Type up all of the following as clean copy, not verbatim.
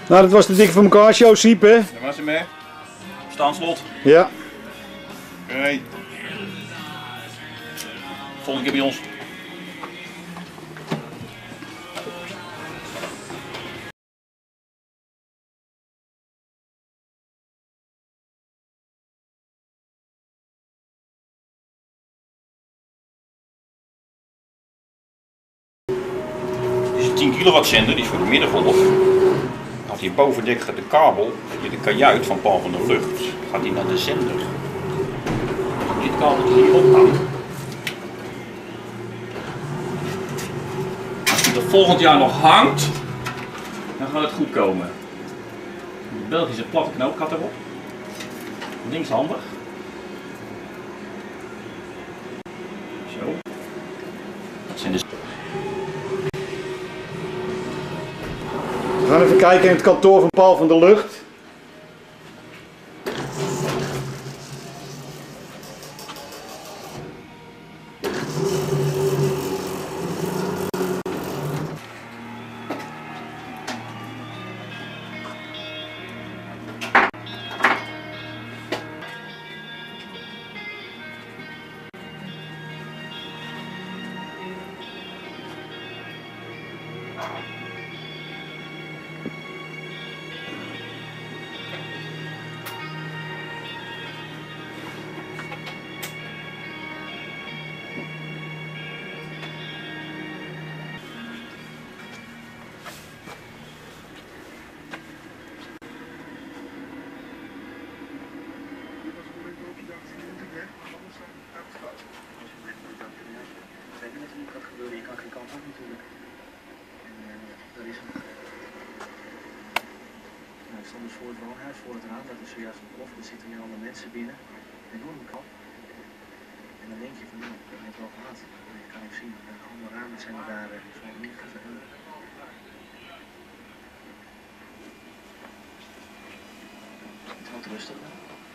Nou, dat was de dikke voor elkaar show, Siep, hè? Dat was hem, hè? Staanslot. Ja. Oké. Volgende keer bij ons. Dit is een 10 kilowatt zender, die is voor de middengolf. Als hier bovendek gaat de kabel via de kajuit van Paul van der Lugt, gaat die naar de zender. Dit kabel hierop hangt. Als die er volgend jaar nog hangt, dan gaat het goed komen. De Belgische platte knoop gaat erop. Linkshandig. Zo. Dat zijn de... We gaan even kijken in het kantoor van Paul van der Lugt. Je kan geen kant op natuurlijk. Dat is hem. Nou, ik stond dus voor het woonhuis, voor het raam, dat is zojuist ontploft. Er zitten hier allemaal mensen binnen. Een enorme kap. En dan denk je van, nou, ik heb het wel gehad. Je kan ook zien, allemaal ramen zijn er daar zo ingegaan. Het is wat rustiger.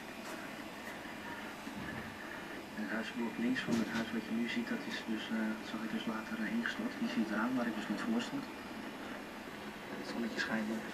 Het huisblok links van het huis wat je nu ziet, dat is dus, zag ik dus later ingestort. Je ziet het raam waar ik dus net voor stond. Het zonnetje schijnt nog.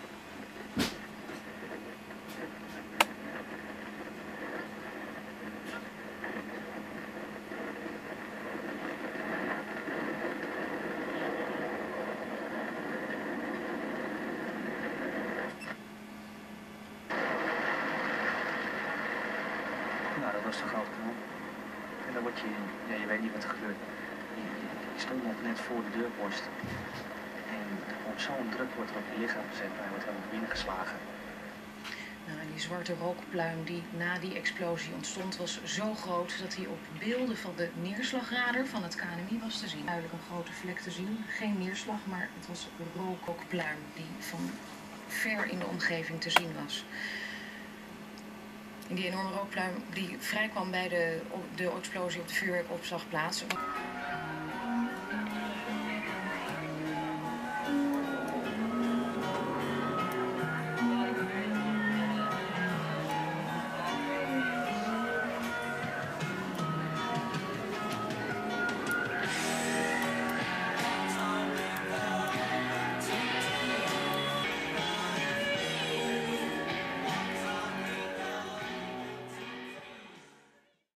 Nou, dat was de grote knal. En dan word je, ja, je weet niet wat er gebeurt. Je stond nog net voor de deurpost. En op zo'n druk wordt er op je lichaam gezet, hij wordt helemaal binnengeslagen. Nou, en die zwarte rookpluim die na die explosie ontstond was zo groot dat hij op beelden van de neerslagradar van het KNMI was te zien. Duidelijk een grote vlek te zien, geen neerslag, maar het was een rookpluim die van ver in de omgeving te zien was. En die enorme rookpluim die vrijkwam bij de explosie op de vuurwerkopslagplaats.